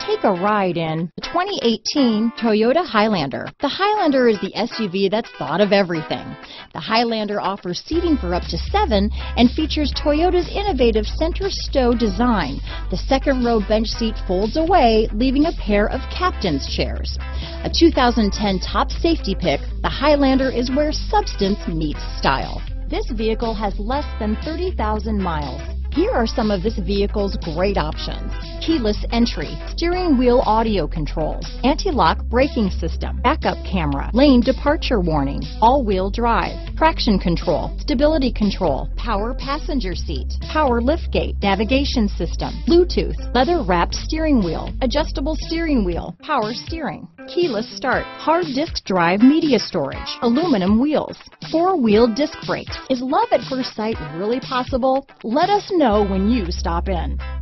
Take a ride in the 2018 Toyota Highlander. The Highlander is the SUV that's thought of everything. The Highlander offers seating for up to 7 and features Toyota's innovative center stow design. The second row bench seat folds away, leaving a pair of captain's chairs. A 2010 top safety pick, the Highlander is where substance meets style. This vehicle has less than 30,000 miles. Here are some of this vehicle's great options: keyless entry, steering wheel audio controls, anti-lock braking system, backup camera, lane departure warning, all-wheel drive, traction control, stability control, power passenger seat, power liftgate, navigation system, Bluetooth, leather-wrapped steering wheel, adjustable steering wheel, power steering, keyless start, hard disk drive media storage, aluminum wheels, four-wheel disc brakes. Is love at first sight really possible? Let us know when you stop in.